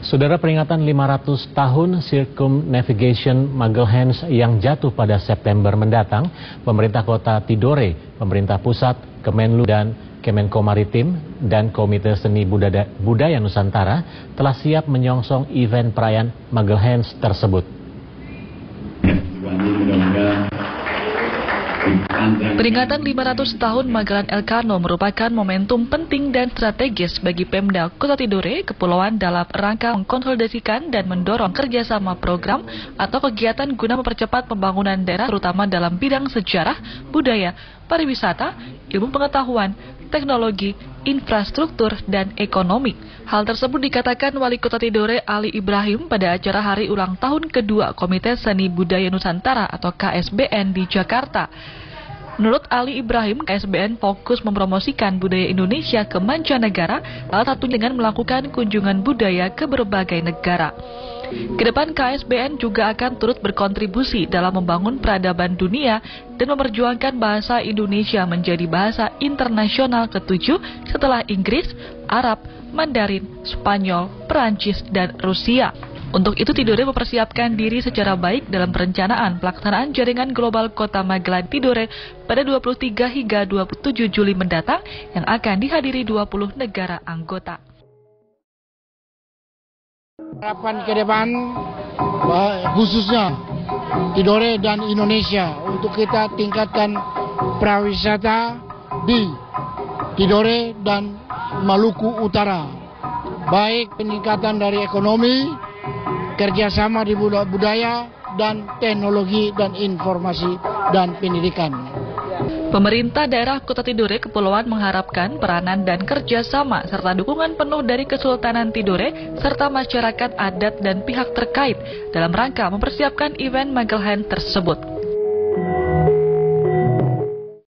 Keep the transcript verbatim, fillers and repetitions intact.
Saudara, peringatan lima ratus tahun Circumnavigation Magelhaens yang jatuh pada September mendatang, pemerintah kota Tidore, pemerintah pusat, Kemenlu dan Kemenko Maritim, dan Komite Seni Budaya, Budaya Nusantara telah siap menyongsong event perayaan Magelhaens tersebut. Peringatan lima ratus tahun Magellan Elcano merupakan momentum penting dan strategis bagi Pemda Kota Tidore, Kepulauan dalam rangka mengkonsolidasikan dan mendorong kerjasama program atau kegiatan guna mempercepat pembangunan daerah terutama dalam bidang sejarah, budaya, pariwisata, ilmu pengetahuan, teknologi, infrastruktur, dan ekonomi. Hal tersebut dikatakan Wali Kota Tidore Ali Ibrahim pada acara hari ulang tahun kedua Komite Seni Budaya Nusantara atau K S B N di Jakarta. Menurut Ali Ibrahim, K S B N fokus mempromosikan budaya Indonesia ke mancanegara, salah satunya dengan melakukan kunjungan budaya ke berbagai negara. Kedepan K S B N juga akan turut berkontribusi dalam membangun peradaban dunia dan memperjuangkan bahasa Indonesia menjadi bahasa internasional ketujuh setelah Inggris, Arab, Mandarin, Spanyol, Perancis, dan Rusia. Untuk itu Tidore mempersiapkan diri secara baik dalam perencanaan pelaksanaan jaringan global Kota Magellan Tidore pada dua puluh tiga hingga dua puluh tujuh Juli mendatang yang akan dihadiri dua puluh negara anggota. Harapan ke depan khususnya Tidore dan Indonesia untuk kita tingkatkan pariwisata di Tidore dan Maluku Utara, baik peningkatan dari ekonomi, kerjasama di budaya, dan teknologi dan informasi dan pendidikan. Pemerintah daerah Kota Tidore Kepulauan mengharapkan peranan dan kerjasama serta dukungan penuh dari Kesultanan Tidore serta masyarakat adat dan pihak terkait dalam rangka mempersiapkan event Magelhaens tersebut.